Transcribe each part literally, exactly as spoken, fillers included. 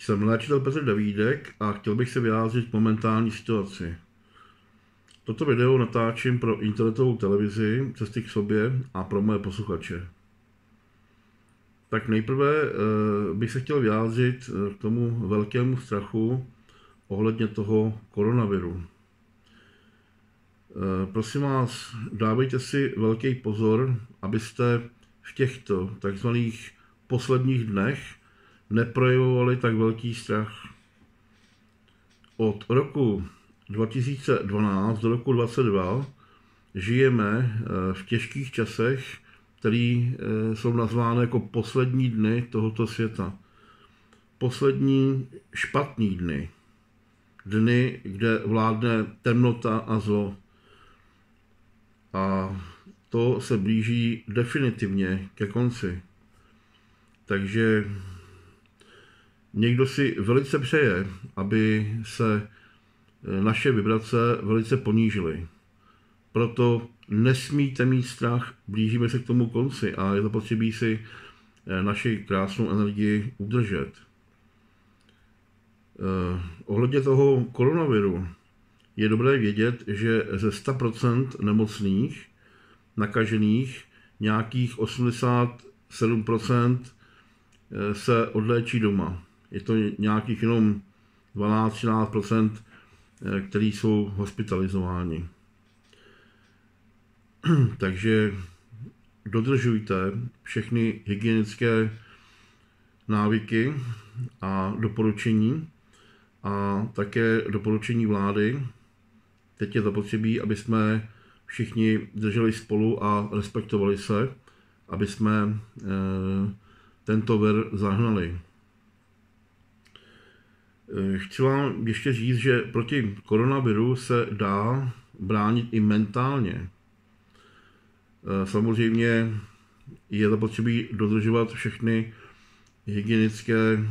Jsem léčitel Petr Davídek a chtěl bych se vyjádřit k momentální situaci. Toto video natáčím pro internetovou televizi Cesty k sobě a pro moje posluchače. Tak nejprve bych se chtěl vyjádřit k tomu velkému strachu ohledně toho koronaviru. Prosím vás, dávejte si velký pozor, abyste v těchto takzvaných posledních dnech neprojevovali tak velký strach. Od roku dva tisíce dvanáct do roku dvacet dva žijeme v těžkých časech, které jsou nazvány jako poslední dny tohoto světa. Poslední špatný dny. Dny, kde vládne temnota a zlo. A to se blíží definitivně ke konci. Takže někdo si velice přeje, aby se naše vibrace velice ponížily. Proto nesmíte mít strach, blížíme se k tomu konci a je zapotřebí si naši krásnou energii udržet. Eh, ohledně toho koronaviru je dobré vědět, že ze sta procent nemocných, nakažených, nějakých osmdesát sedm procent se odléčí doma. Je to nějakých jenom dvanáct až třináct procent, kteří jsou hospitalizováni. Takže dodržujte všechny hygienické návyky a doporučení a také doporučení vlády. Teď je zapotřebí, aby jsme všichni drželi spolu a respektovali se, aby jsme eh, tento vir zahnali. Chci vám ještě říct, že proti koronaviru se dá bránit i mentálně. Samozřejmě je zapotřebí dodržovat všechny hygienické,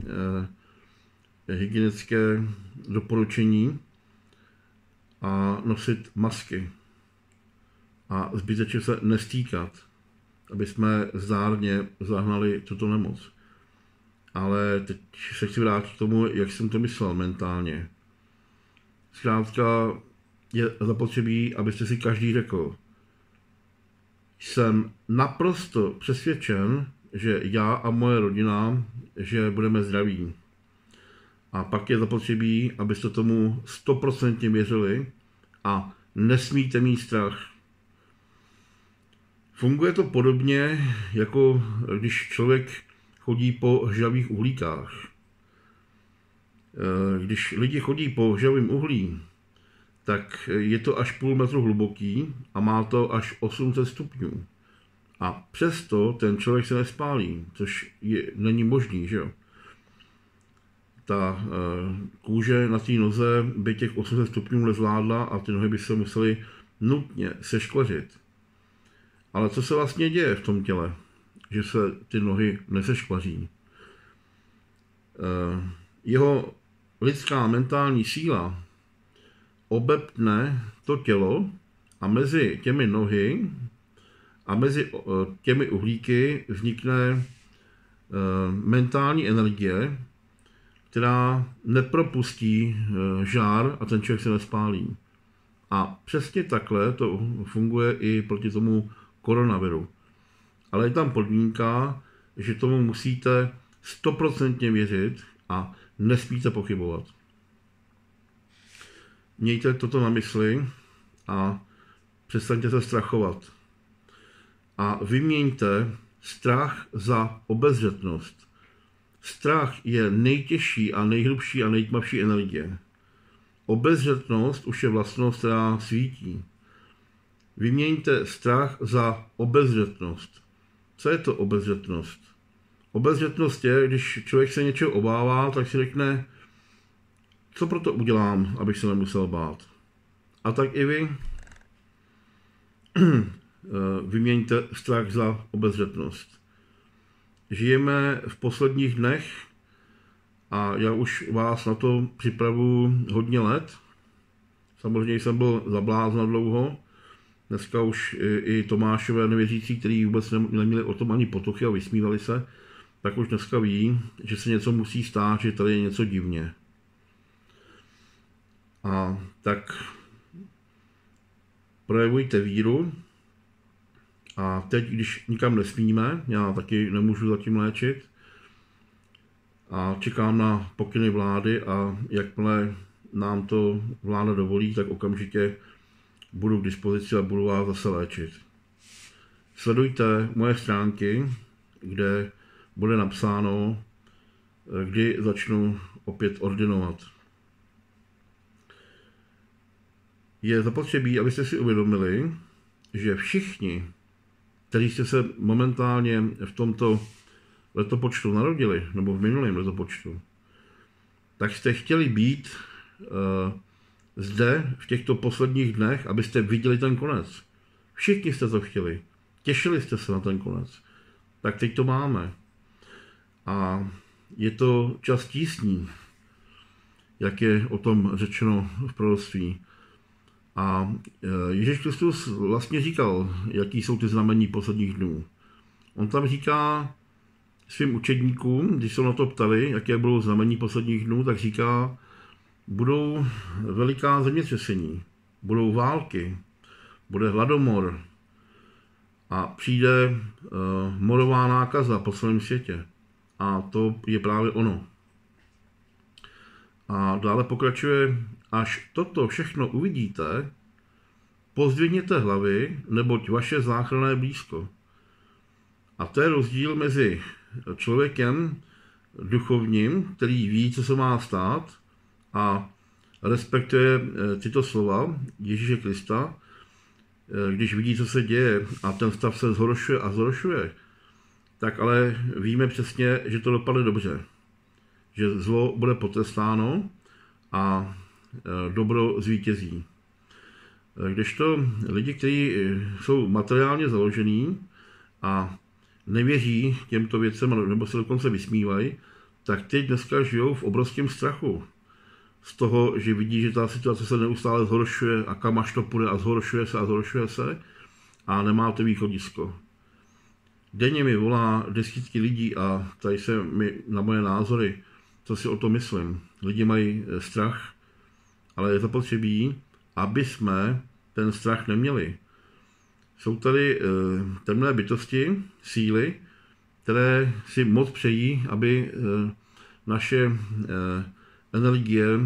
hygienické doporučení a nosit masky a zbytečně se nestýkat, aby jsme zdárně zahnali tuto nemoc. Ale teď se chci vrátit k tomu, jak jsem to myslel mentálně. Zkrátka je zapotřebí, abyste si každý řekl, jsem naprosto přesvědčen, že já a moje rodina, že budeme zdraví. A pak je zapotřebí, abyste tomu stoprocentně věřili a nesmíte mít strach. Funguje to podobně, jako když člověk chodí po hřavých uhlíkách. Když lidi chodí po hřavém uhlí, tak je to až půl metru hluboký a má to až osm set stupňů. A přesto ten člověk se nespálí, což je, není možný, že jo? Ta kůže na té noze by těch osm set stupňů nezvládla a ty nohy by se musely nutně seškvařit. Ale co se vlastně děje v tom těle, že se ty nohy neseškvaří? Jeho lidská mentální síla obepne to tělo a mezi těmi nohy a mezi těmi uhlíky vznikne mentální energie, která nepropustí žár a ten člověk se nespálí. A přesně takhle to funguje i proti tomu koronaviru. Ale je tam podmínka, že tomu musíte stoprocentně věřit a nesmíte pochybovat. Mějte toto na mysli a přestaňte se strachovat. A vyměňte strach za obezřetnost. Strach je nejtěžší a nejhlubší a nejtmavší energie. Obezřetnost už je vlastnost, která svítí. Vyměňte strach za obezřetnost. Co je to obezřetnost? Obezřetnost je, když člověk se něčeho obává, tak si řekne, co pro to udělám, abych se nemusel bát. A tak i vy vyměňte strach za obezřetnost. Žijeme v posledních dnech a já už vás na to připravuji hodně let. Samozřejmě jsem byl zablázna dlouho. Dneska už i Tomášové nevěřící, kteří vůbec neměli o tom ani potuchy a vysmívali se, tak už dneska ví, že se něco musí stát, že tady je něco divně. A tak projevujte víru. A teď, když nikam nesmíme, já taky nemůžu zatím léčit, a čekám na pokyny vlády a jakmile nám to vláda dovolí, tak okamžitě budu k dispozici a budu vás zase léčit. Sledujte moje stránky, kde bude napsáno, kdy začnu opět ordinovat. Je zapotřebí, abyste si uvědomili, že všichni, kteří jste se momentálně v tomto letopočtu narodili, nebo v minulém letopočtu, tak jste chtěli být uh, zde v těchto posledních dnech, abyste viděli ten konec. Všichni jste to chtěli. Těšili jste se na ten konec. Tak teď to máme. A je to čas tísní, jak je o tom řečeno v proroctví. A Ježíš Kristus vlastně říkal, jaký jsou ty znamení posledních dnů. On tam říká svým učedníkům, když se na to ptali, jaké budou znamení posledních dnů, tak říká, budou veliká zemětřesení, budou války, bude hladomor a přijde uh, morová nákaza po celém světě. A to je právě ono. A dále pokračuje, až toto všechno uvidíte, pozdvihněte hlavy, neboť vaše záchrana je blízko. A to je rozdíl mezi člověkem duchovním, který ví, co se má stát a respektuje tyto slova Ježíše Krista, když vidí, co se děje a ten stav se zhoršuje a zhoršuje, tak ale víme přesně, že to dopadne dobře. Že zlo bude potrestáno a dobro zvítězí. Kdežto lidi, kteří jsou materiálně založení a nevěří těmto věcem, nebo se dokonce vysmívají, tak teď dneska žijou v obrovském strachu. Z toho, že vidí, že ta situace se neustále zhoršuje a kam až to půjde a zhoršuje se a zhoršuje se a nemá to východisko. Denně mi volá desítky lidí a tady se mi na moje názory, co si o to myslím. Lidi mají strach, ale je zapotřebí, aby jsme ten strach neměli. Jsou tady e, temné bytosti, síly, které si moc přejí, aby e, naše e, energie e,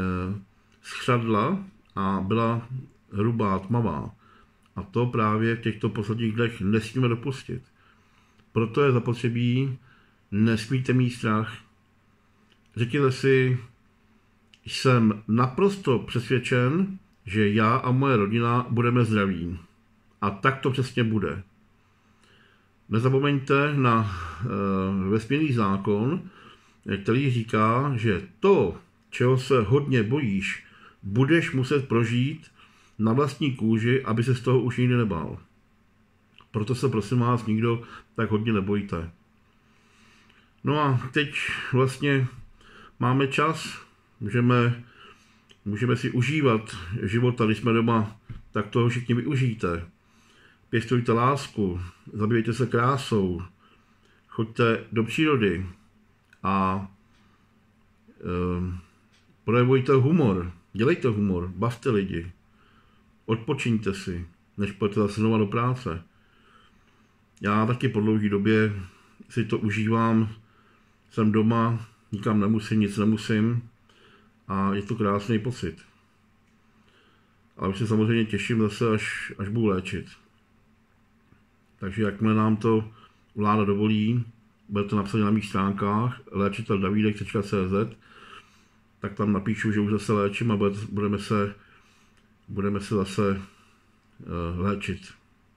schřadla a byla hrubá, tmavá. A to právě v těchto posledních dnech nesmíme dopustit. Proto je zapotřebí, nesmíte mít strach. Řekněte si, jsem naprosto přesvědčen, že já a moje rodina budeme zdraví. A tak to přesně bude. Nezapomeňte na e, vesmírný zákon, který říká, že to, čeho se hodně bojíš, budeš muset prožít na vlastní kůži, aby se z toho už nikdy nebál. Proto se prosím vás nikdo tak hodně nebojte. No a teď vlastně máme čas, můžeme, můžeme si užívat života, když jsme doma, tak toho všichni využijte. Pěstujte lásku, zabývejte se krásou, choďte do přírody a e, projevujte humor, dělejte humor, bavte lidi, odpočiňte si, než půjdete zase znova do práce. Já taky po dlouhé době si to užívám, jsem doma, nikam nemusím, nic nemusím a je to krásný pocit. Ale už se samozřejmě těším zase, až, až budu léčit. Takže jakmile nám to vláda dovolí, bude to napsané na mých stránkách léčitel davidek tečka cé zet, tak tam napíšu, že už zase léčím a budeme se, budeme se zase uh, léčit.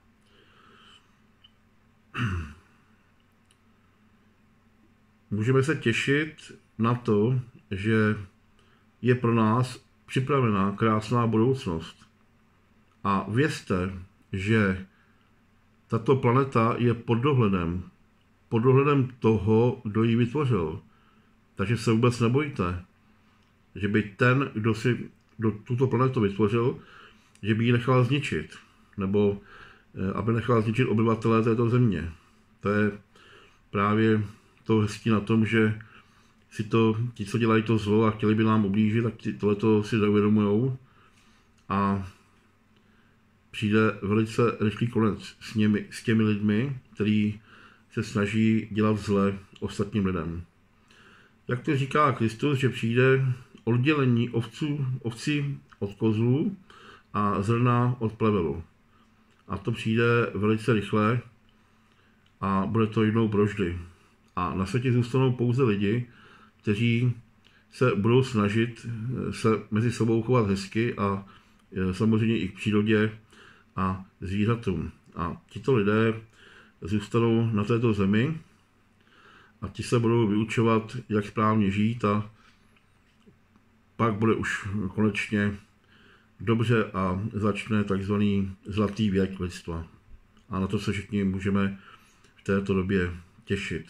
Můžeme se těšit na to, že je pro nás připravená krásná budoucnost. A vězte, že tato planeta je pod dohledem. Pod dohledem toho, kdo ji vytvořil. Takže se vůbec nebojte, že by ten, kdo si kdo tuto planetu vytvořil, že by ji nechal zničit. Nebo aby nechal zničit obyvatele této země. To je právě to hezky na tom, že si to, ti, co dělají to zlo a chtěli by nám ublížit, tak tohleto si neuvědomujou a přijde velice rychlý konec s, němi, s těmi lidmi, kteří se snaží dělat zle ostatním lidem. Jak to říká Kristus, že přijde oddělení ovců, ovcí od kozlů a zrna od plevelu. A to přijde velice rychle a bude to jednou provždy. A na světě zůstanou pouze lidi, kteří se budou snažit se mezi sebou chovat hezky a samozřejmě i k přírodě a zvířatům. A tito lidé zůstanou na této zemi a ti se budou vyučovat, jak správně žít a pak bude už konečně dobře a začne takzvaný zlatý věk lidstva. A na to se všichni můžeme v této době těšit.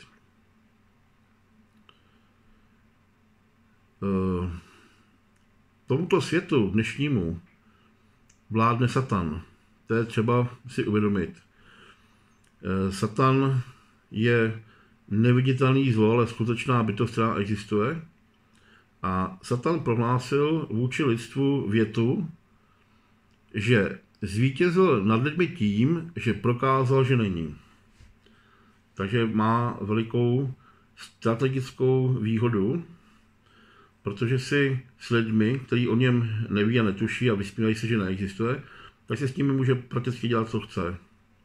Tomuto světu dnešnímu vládne Satan. To je třeba si uvědomit. Satan je neviditelný zlo, ale skutečná bytost, která existuje. A Satan prohlásil vůči lidstvu větu, že zvítězil nad lidmi tím, že prokázal, že není. Takže má velikou strategickou výhodu, protože si s lidmi, kteří o něm neví a netuší a vysmívají se, že neexistuje, tak se s nimi může prakticky dělat, co chce.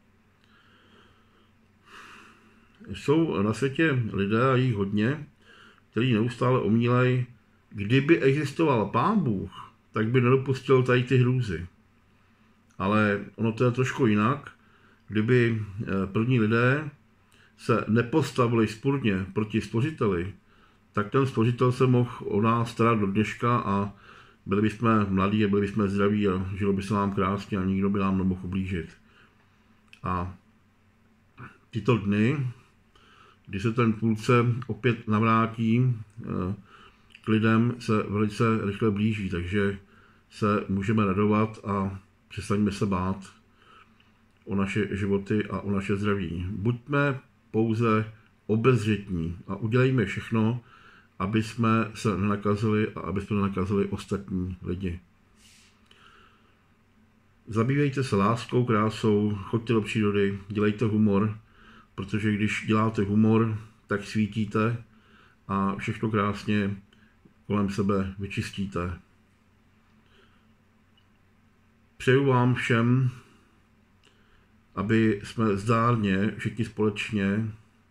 Jsou na světě lidé, a jich hodně, kteří neustále omílají, kdyby existoval Pán Bůh, tak by nedopustil tady ty hrůzy. Ale ono to je trošku jinak. Kdyby první lidé se nepostavili spurně proti Stvořiteli, tak ten Stvořitel se mohl o nás starat do dneška a byli bychom mladí a byli bychom zdraví a žilo by se nám krásně a nikdo by nám nemohl ublížit. A tyto dny, kdy se ten půlce opět navrátí k lidem, se velice rychle blíží, takže se můžeme radovat a přestaňme se bát o naše životy a o naše zdraví. Buďme pouze obezřetní a udělejme všechno, aby jsme se nenakazili a aby jsme nenakazili ostatní lidi. Zabývejte se láskou, krásou, choďte do přírody, dělejte humor, protože když děláte humor, tak svítíte a všechno krásně kolem sebe vyčistíte. Přeju vám všem, aby jsme zdárně všichni společně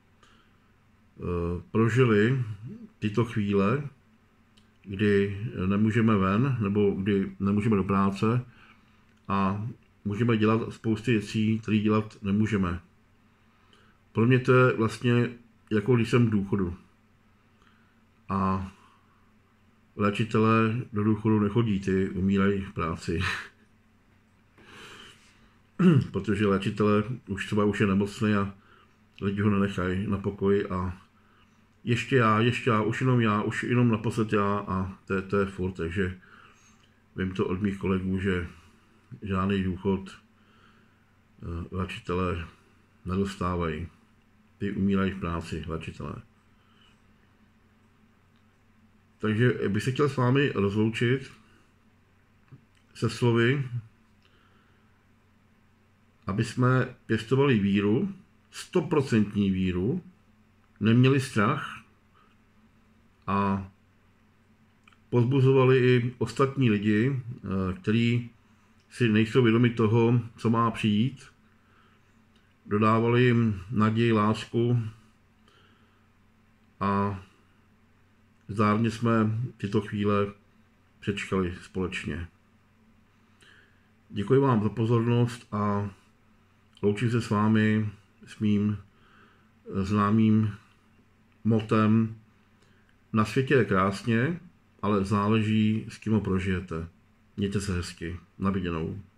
prožili tyto chvíle, kdy nemůžeme ven, nebo kdy nemůžeme do práce a můžeme dělat spousty věcí, které dělat nemůžeme. Pro mě to je vlastně jako když jsem v důchodu. A léčitelé do důchodu nechodí, ty umírají v práci. Protože léčitelé už třeba už je nemocný a lidi ho nenechají na pokoji a ještě já, ještě já, už jenom já, už jenom naposled já a to, to je furt, takže vím to od mých kolegů, že žádný důchod léčitelé nedostávají. Ty umírají v práci, léčitelé. Takže bych se chtěl s vámi rozloučit se slovy, aby jsme pěstovali víru, stoprocentní víru, neměli strach a pozbuzovali i ostatní lidi, kteří si nejsou vědomi toho, co má přijít. Dodávali jim naději, lásku a zdárně jsme tyto chvíle přečkali společně. Děkuji vám za pozornost a loučím se s vámi s mým známým motem: na světě je krásně, ale záleží, s kým ho prožijete. Mějte se hezky. Na viděnou.